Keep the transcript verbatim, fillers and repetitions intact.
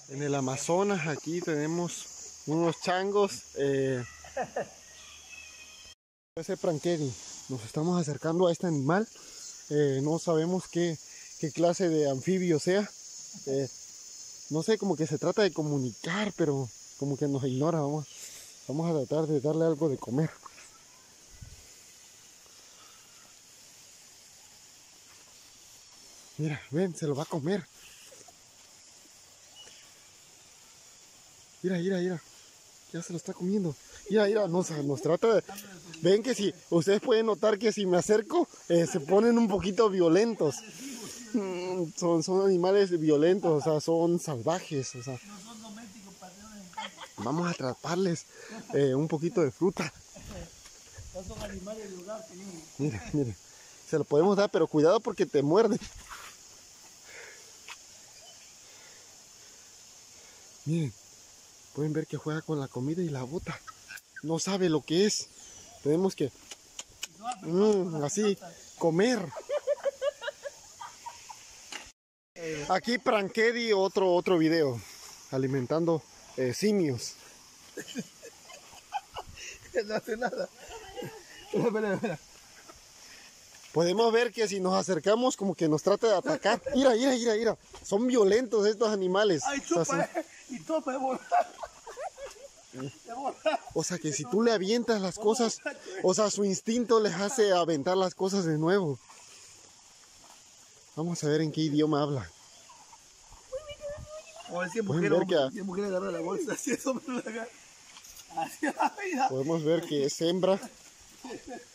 En el Amazonas, aquí tenemos unos changos. Eh, ese Prankedi. Nos estamos acercando a este animal. Eh, no sabemos qué, qué clase de anfibio sea. Eh, no sé, como que se trata de comunicar, pero como que nos ignora. Vamos, vamos a tratar de darle algo de comer. Mira, ven, se lo va a comer. Mira, mira, mira. Ya se lo está comiendo. Mira, mira, nos, nos trata de... Ven que si, ustedes pueden notar que si me acerco, eh, se ponen un poquito violentos. Mm, son, son animales violentos, o sea, son salvajes, o sea. Vamos a atraparles eh, un poquito de fruta. Son animales de hogar, señor. Mira, mira. Se lo podemos dar, pero cuidado porque te muerde. Miren, pueden ver que juega con la comida y la bota. No sabe lo que es. Tenemos que, mm, así, comer. Aquí Prankedi, otro, otro video. Alimentando eh, simios. No hace nada. Espera, espera, espera. Podemos ver que si nos acercamos como que nos trata de atacar. Mira, mira, mira, mira. Son violentos estos animales. Ay, O sea, chupa, son- eh. Y topa de volar. De volar. o sea, que si tú le avientas las cosas, o sea, su instinto les hace aventar las cosas de nuevo. Vamos a ver en qué idioma habla. O el cien Pueden mujeres, ver que- cien mujeres agarra la bolsa, así es hombre la agarra. Así, mira. Podemos ver que es hembra.